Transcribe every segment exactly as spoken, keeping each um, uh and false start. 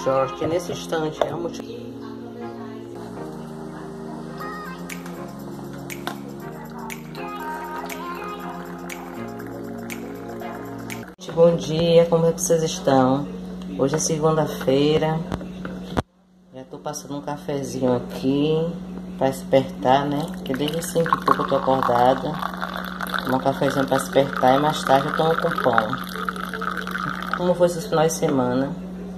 Jorge, que nesse instante é um Bom dia, como é que vocês estão? Hoje é segunda-feira. Já tô passando um cafezinho aqui para despertar, né? Porque desde cinco e pouco eu tô acordada. Tomar um cafezinho para despertar e mais tarde eu tomo com pão. Como foi esses finais de semana?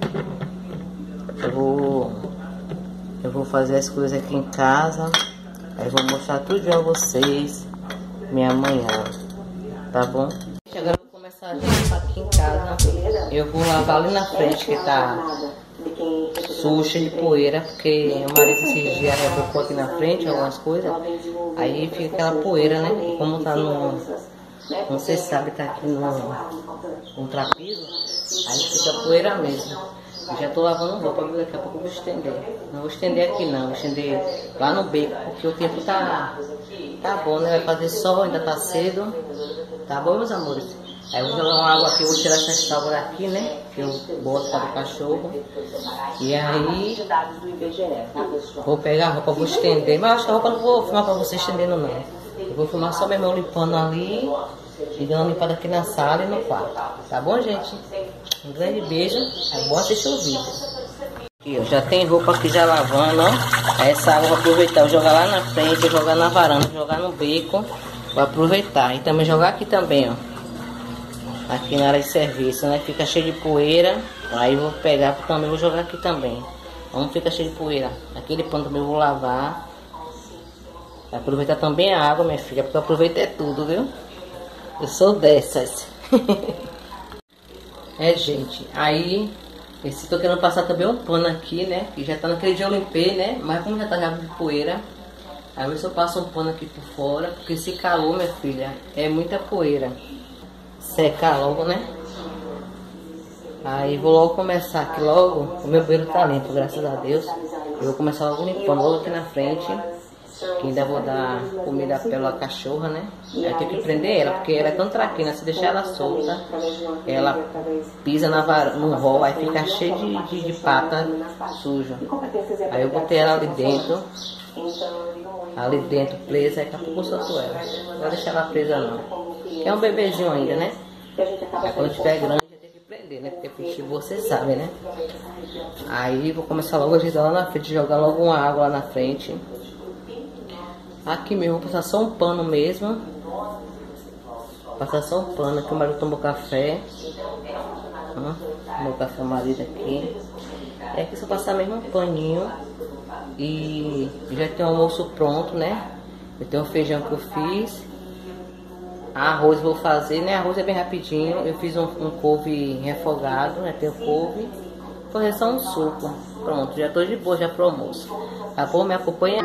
Eu vou, eu vou fazer as coisas aqui em casa. Aí vou mostrar tudo a vocês minha manhã, tá bom? Agora eu vou começar a limpar aqui em casa. Eu vou lavar ali na frente que tá suja de poeira, porque o marido esses dias rebocou aqui na frente algumas coisas. Aí fica aquela poeira, né? E como tá no... Não sei se sabe, tá aqui no, no trapiso. Aí fica poeira mesmo. Já tô lavando roupa, daqui a pouco eu vou estender. Não vou estender aqui não, vou estender lá no beco, porque o tempo tá, tá bom, né? Vai fazer sol, ainda tá cedo. Tá bom, meus amores? Aí eu vou jogar uma água aqui, eu vou tirar essa tábua daqui, né? Que eu boto para o cachorro. E aí vou pegar a roupa, vou estender. Mas acho que a roupa não vou filmar para você estendendo não. Eu vou filmar só meu irmão limpando ali e dando uma limpada aqui na sala e no quarto. Tá bom, gente? Um grande beijo. Aí bora assistir o vídeo. Aqui, ó, já tem roupa aqui já lavando, ó. Aí essa água eu vou aproveitar, vou jogar lá na frente, vou jogar na varanda, vou jogar no beco. Vou aproveitar e também jogar aqui também, ó. Aqui na área de serviço, né? Fica cheio de poeira. Aí eu vou pegar também, vou jogar aqui também. Não fica cheio de poeira. Aquele pano também eu vou lavar. Vai aproveitar também a água, minha filha, porque eu aproveito é tudo, viu? Eu sou dessas. É, gente. Aí, esse tô querendo passar também um pano aqui, né? Que já tá naquele dia eu limpei, né? Mas como já tá já de poeira, aí eu ver se eu passo um pano aqui por fora. Porque esse calor, minha filha, é muita poeira. Secar logo, né? Aí vou logo começar aqui logo. O meu banheiro tá limpo, graças a Deus. Eu vou começar logo limpando logo aqui na frente. Que ainda vou dar comida pela cachorra, né? Aí tem que prender ela, porque ela é tão traquina. Se deixar ela solta, ela pisa na var... no rol, aí fica cheio de, de, de pata suja. Aí eu botei ela ali dentro. Ali dentro presa, daqui a pouco eu solto ela. Não vou deixar ela presa não. É um bebezinho ainda, né? Aí quando tiver grande já tem que prender, né? Porque peixe você sabe, né? Aí vou começar logo a ajudar lá na frente, jogar logo uma água lá na frente. Aqui mesmo, vou passar só um pano mesmo. Passar só um pano aqui, o marido tomou café. Hum, tomou café o marido aqui. É aqui só passar mesmo um paninho. E já tem o almoço pronto, né? Eu tenho o feijão que eu fiz. Arroz vou fazer, né? Arroz é bem rapidinho. Eu fiz um, um couve refogado, né? Tem o couve. Vou fazer só um suco. Pronto, já tô de boa já pro almoço. Tá bom? Me acompanha.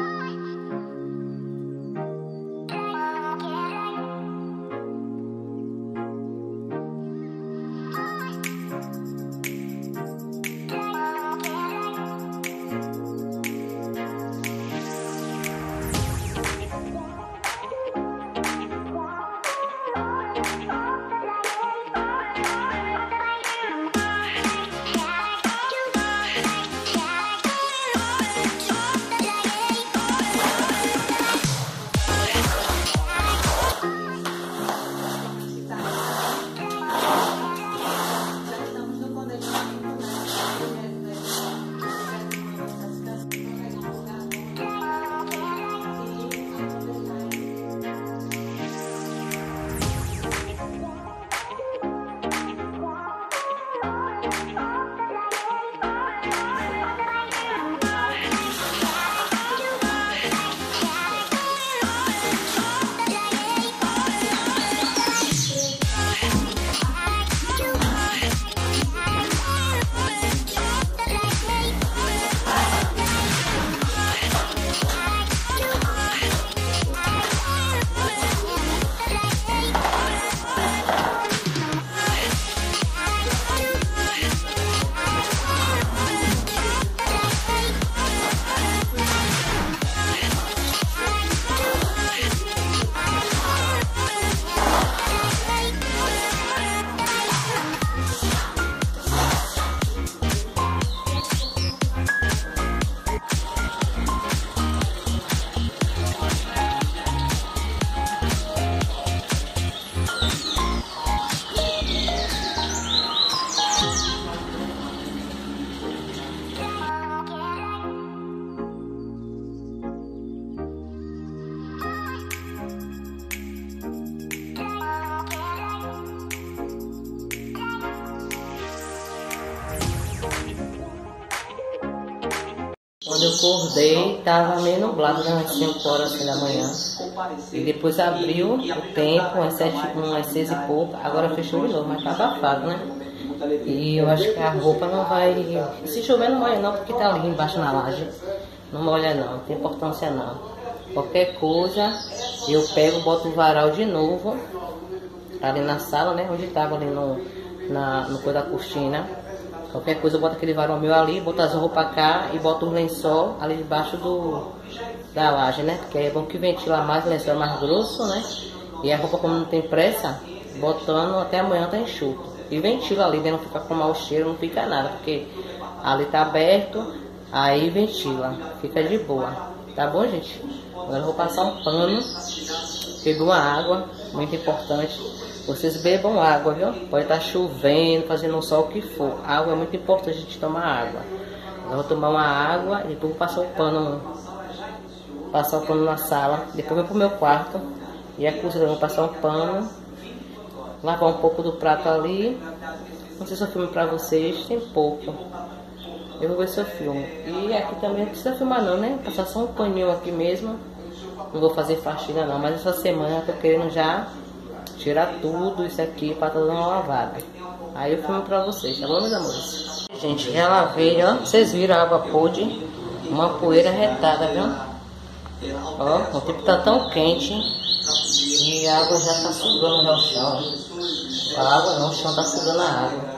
Quando eu acordei, tava meio nublado, né? Umas cinco horas assim da manhã. E depois abriu o tempo, umas sete, umas seis e pouco. Agora fechou de novo, mas tá abafado, né? E eu acho que a roupa não vai... Se chover não molha não, porque tá ali embaixo na laje. Não molha não, não tem importância não. Qualquer coisa, eu pego, boto o varal de novo. Ali na sala, né? Onde tava ali no, na, no coisa da cortina. Qualquer coisa eu boto aquele varal meu ali, boto as roupas cá e boto o lençol ali debaixo do, da laje, né? Porque é bom que ventila mais, o lençol é mais grosso, né? E a roupa, como não tem pressa, botando até amanhã tá enxuto. E ventila ali, né? Não fica com mau cheiro, não fica nada, porque ali tá aberto, aí ventila, fica de boa. Tá bom, gente? Agora eu vou passar um pano, pego uma água, muito importante. Vocês bebam água, viu? Pode estar chovendo, fazendo um sol, o que for. Água é muito importante a gente tomar água. Eu vou tomar uma água e depois vou passar o pano, passar o pano na sala. Depois vou pro meu quarto e a cozinha, vou passar um pano, lavar um pouco do prato ali. Não sei se eu filmo pra vocês, tem pouco. Eu vou ver se eu filmo. E aqui também não precisa filmar não, né? Passar só um paninho aqui mesmo. Não vou fazer faxina não, mas essa semana eu tô querendo já tirar tudo isso aqui para dar uma lavada. Aí eu filmo pra vocês, tá bom, meus amores? Gente, já lavei, ó. Vocês viram a água podre? Uma poeira retada, viu? Ó, o tempo tá tão quente e a água já tá sugando já o chão. A água não, o chão tá sugando a água.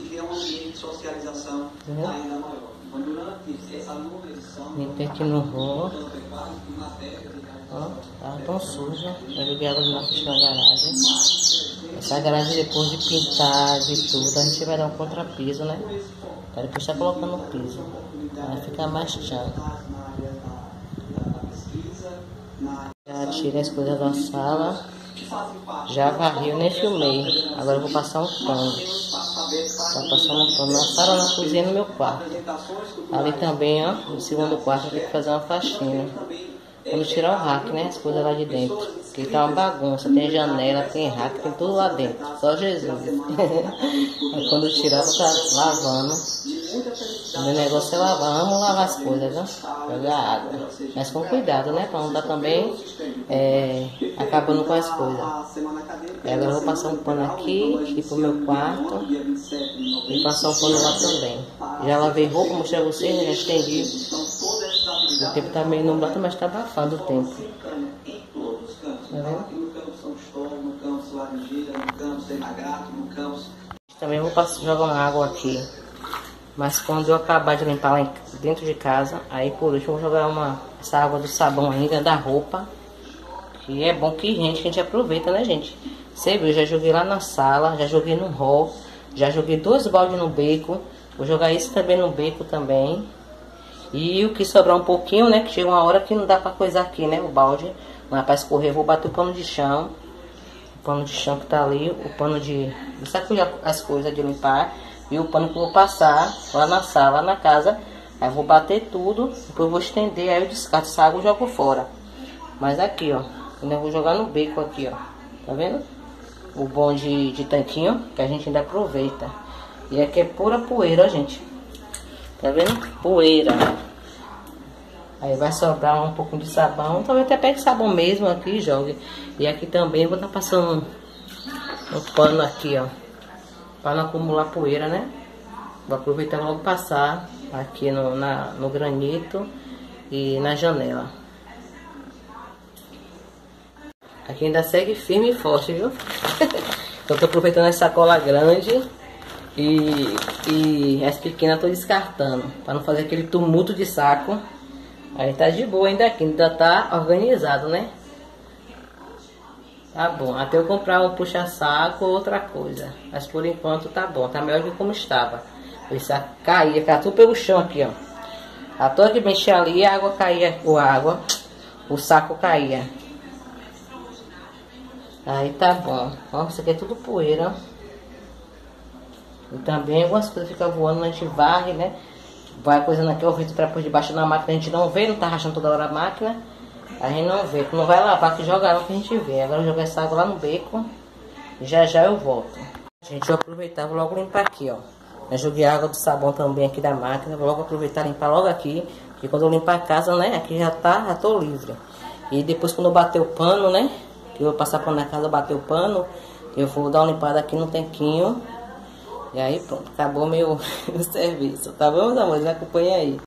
Uhum. Limpei aqui no rosto. Ó, tá tão suja. Eu joguei água de novo na garagem. Essa garagem, depois de pintar, de tudo, a gente vai dar um contrapiso, né? Para depois estar colocando o piso. Para ficar mais tchan. Já tirei as coisas da sala. Já varri, eu nem filmei. Agora eu vou passar um pano. Tá passando um pano na sala, na cozinha e no meu quarto. Ali também, ó, no segundo quarto, eu tenho que fazer uma faxina. Quando tirar o rack, né? As coisas lá de dentro. Porque tá uma bagunça. Tem janela, tem rack, tem tudo lá dentro. Só Jesus. Aí quando tirar, vou estar lavando. O meu negócio é lavar. Vamos lavar as coisas, viu? Jogar água. Mas com cuidado, né? Pra não dar também é, acabando com as coisas. E agora eu vou passar um pano aqui, ir pro meu quarto. E passar um pano lá também. Já lavei roupa, mostrei a vocês, né? Já estendi. O tempo tá meio nublado, mas tá abafado o tempo. Tá vendo? Também vou passar, jogar uma água aqui. Mas quando eu acabar de limpar lá dentro de casa, aí por último eu vou jogar uma, essa água do sabão ainda da roupa. Que é bom que gente, que a gente aproveita, né, gente? Você viu, já joguei lá na sala, já joguei no hall, já joguei dois baldes no beco. Vou jogar esse também no beco também. E o que sobrar um pouquinho, né? Que chega uma hora que não dá pra coisar aqui, né? O balde. Não dá pra escorrer. Vou bater o pano de chão. O pano de chão que tá ali. O pano de... de sacudir as coisas, de limpar. E o pano que eu vou passar lá na sala, lá na casa. Aí eu vou bater tudo. Depois eu vou estender. Aí eu descarto essa água e jogo fora. Mas aqui, ó. Ainda vou jogar no beco aqui, ó. Tá vendo? O bom de, de tanquinho. Que a gente ainda aproveita. E aqui é pura poeira, ó, gente. Tá vendo? Poeira. Aí vai sobrar um pouco de sabão. Talvez até pegue sabão mesmo aqui e jogue. E aqui também eu vou estar passando um, um pano aqui, ó. Para não acumular poeira, né? Vou aproveitar logo passar aqui no, na, no granito e na janela. Aqui ainda segue firme e forte, viu? Eu tô aproveitando essa cola grande. E, e as pequenas eu tô descartando, para não fazer aquele tumulto de saco. Aí tá de boa ainda aqui, ainda tá organizado, né? Tá bom, até eu comprar um puxa-saco ou outra coisa. Mas por enquanto tá bom, tá melhor que como estava. Isso caía, caiu tudo pelo chão aqui, ó. A toda que mexia ali, a água caía, com água, o saco caía. Aí tá bom. Ó, isso aqui é tudo poeira, ó. E também algumas coisas ficam voando, a gente varre, né? Vai coisando aqui, o vidro para por debaixo da máquina, a gente não vê, não tá rachando toda hora a máquina. A gente não vê, não vai lavar, que jogar não que a gente vê. Agora eu vou jogar essa água lá no beco. E já já eu volto. Gente, eu aproveitar, vou logo limpar aqui, ó. Eu joguei a água do sabão também aqui da máquina. Vou logo aproveitar e limpar logo aqui. Porque quando eu limpar a casa, né, aqui já tá, já tô livre. E depois quando eu bater o pano, né, que eu vou passar pano na casa, bater o pano, eu vou dar uma limpada aqui no tanquinho. E aí pronto, acabou meu, meu serviço, tá bom, meus amores? Me acompanha aí.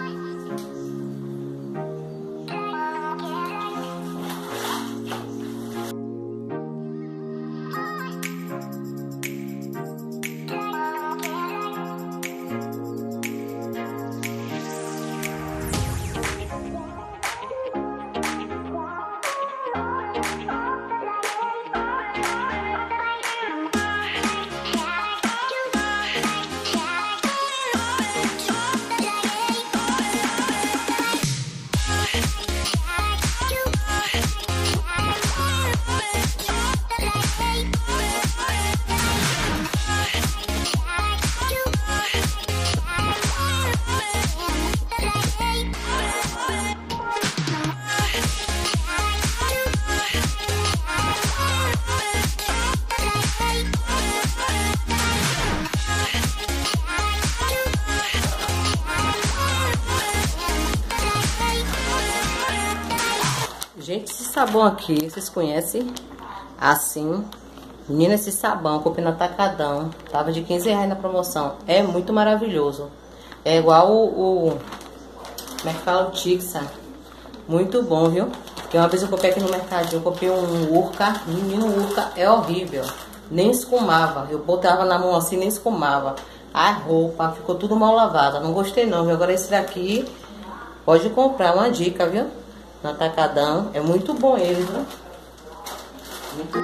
Gente, esse sabão aqui, vocês conhecem? Assim, menina, esse sabão, comprei no atacadão, tava de quinze reais na promoção. É muito maravilhoso. É igual o, o como é que fala? O Tixa. Muito bom, viu? Porque uma vez eu comprei aqui no mercadinho, eu comprei um Urca. Menino, o Urca é horrível. Nem escumava. Eu botava na mão assim, nem escumava. A roupa ficou tudo mal lavada. Não gostei não, viu? Agora esse daqui, pode comprar, uma dica, viu? No atacadão, é muito bom ele, viu? Muito...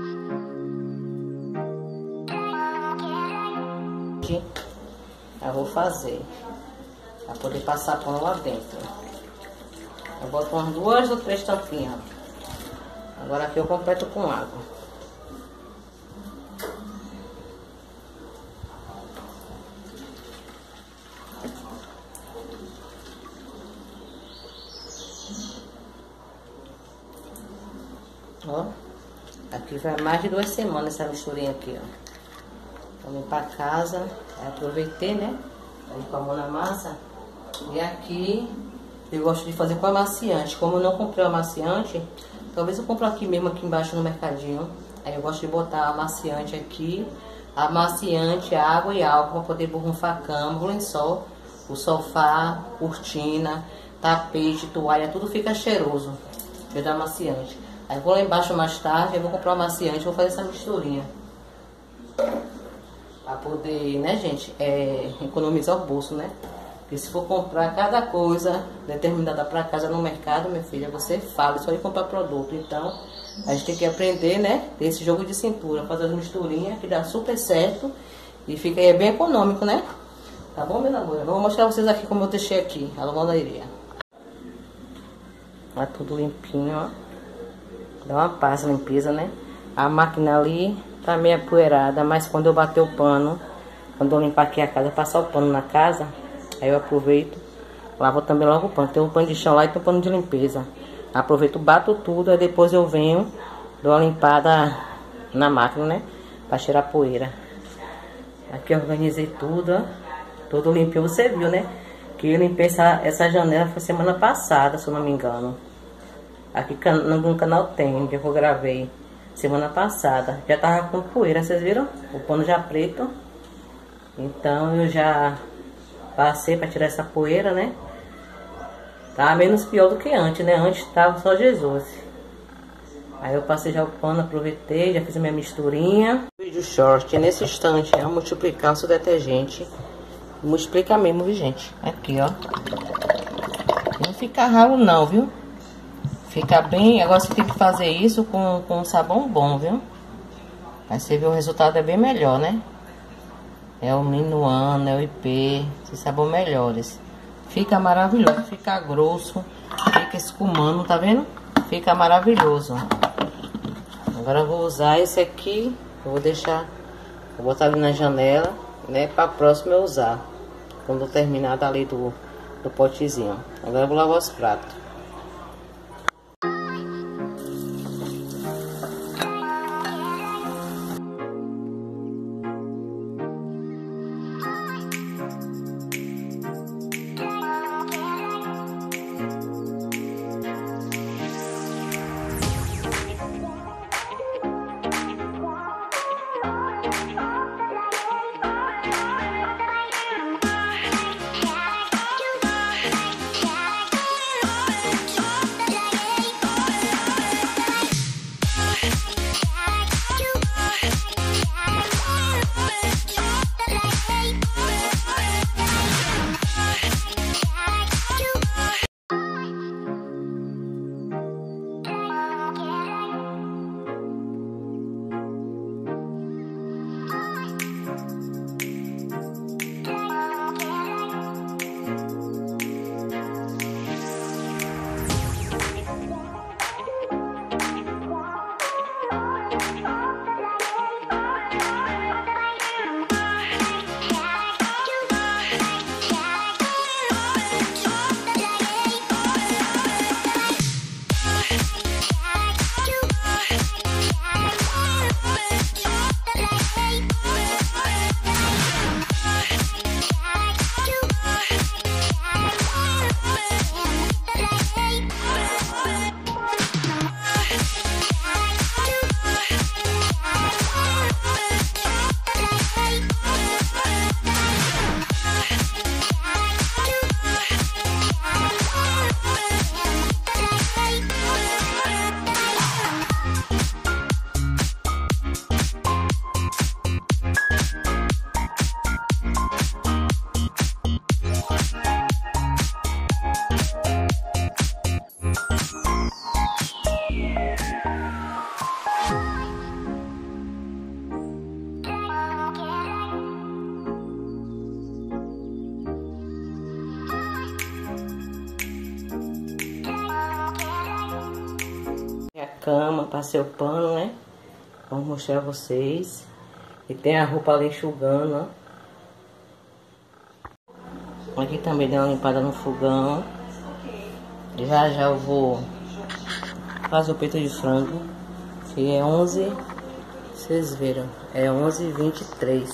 Eu vou fazer para poder passar pano lá dentro. Eu boto umas duas ou três tampinhas. Agora aqui eu completo com água. Ó, aqui vai mais de duas semanas essa misturinha aqui, ó. Vou limpar a casa, aí aproveitei, né? Aí com a mão na massa. E aqui eu gosto de fazer com amaciante. Como eu não comprei o amaciante, talvez eu compre aqui mesmo, aqui embaixo no mercadinho. Aí eu gosto de botar amaciante aqui, amaciante, água e álcool para poder borrifar a cama, o lençol, o sofá, cortina, tapete, toalha, tudo fica cheiroso. Eu dou amaciante. Aí eu vou lá embaixo mais tarde, eu vou comprar o amaciante, vou fazer essa misturinha. Pra poder, né, gente, é, economizar o bolso, né? Porque se for comprar cada coisa determinada pra casa no mercado, minha filha, você fala, só ir comprar produto. Então, a gente tem que aprender, né, desse jogo de cintura, fazer as misturinhas, que dá super certo. E fica é bem econômico, né? Tá bom, meu amor? Eu vou mostrar pra vocês aqui como eu deixei aqui, a lavanderia. Tá tudo limpinho, ó. Dá uma pasta, limpeza, né? A máquina ali tá meio apoeirada, mas quando eu bater o pano, quando eu limpar aqui a casa, passar o pano na casa, aí eu aproveito, lavo também logo o pano. Tem um pano de chão lá e tem um pano de limpeza. Aproveito, bato tudo, aí depois eu venho, dou uma limpada na máquina, né? Pra tirar a poeira. Aqui eu organizei tudo, ó. Tudo limpinho, você viu, né? Que eu limpei essa, essa janela foi semana passada, se eu não me engano. Aqui no canal tem, que eu gravei semana passada. Já tava com poeira, vocês viram? O pano já preto. Então eu já passei para tirar essa poeira, né? Tá menos pior do que antes, né? Antes tava só Jesus. Aí eu passei já o pano, aproveitei, já fiz a minha misturinha. Vídeo short, nesse instante, é multiplicar o seu detergente. Multiplica mesmo, viu, gente? Aqui, ó. Não fica ralo não, viu? Fica bem, agora você tem que fazer isso com, com um sabão bom, viu? Aí você vê o resultado é bem melhor, né? É o Minuano, é o I P, esses sabão melhores. Fica maravilhoso, fica grosso, fica escumando, tá vendo? Fica maravilhoso. Agora eu vou usar esse aqui, eu vou deixar, vou botar ali na janela, né? Pra próxima eu usar, quando eu terminar dali do, do potezinho. Agora eu vou lavar os pratos. cama, passei o pano, né? Vamos mostrar a vocês. E tem a roupa ali enxugando, ó. Aqui também deu uma limpada no fogão. Já já eu vou fazer o peito de frango. Que é onze, vocês viram, é onze e vinte e três.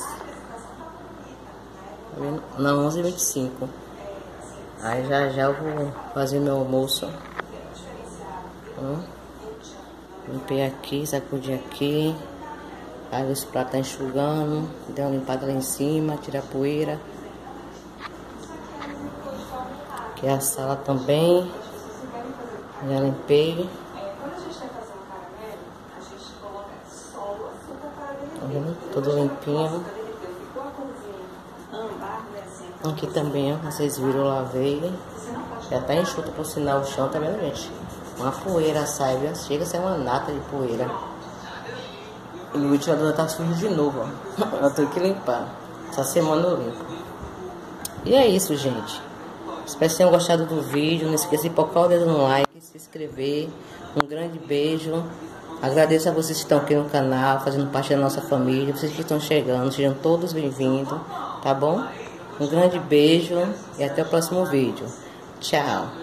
Não, onze e vinte e cinco. Aí já já eu vou fazer meu almoço. Hum. Limpei aqui, sacudi aqui. Aí os pratos tá enxugando. Dei uma limpada lá em cima, tira a poeira. Aqui a sala também. Já limpei. Tá vendo? Tudo limpinho. Aqui também, ó, vocês viram, eu lavei. Já tá enxuto por sinal o chão, tá vendo, gente? Uma poeira sai, viu? Chega a ser uma nata de poeira. E o ventilador tá sujo de novo, ó. Eu tenho que limpar. Essa semana eu limpo. E é isso, gente. Espero que tenham gostado do vídeo. Não esqueça de colocar o dedo no like, se inscrever. Um grande beijo. Agradeço a vocês que estão aqui no canal, fazendo parte da nossa família. Vocês que estão chegando, sejam todos bem-vindos, tá bom? Um grande beijo e até o próximo vídeo. Tchau!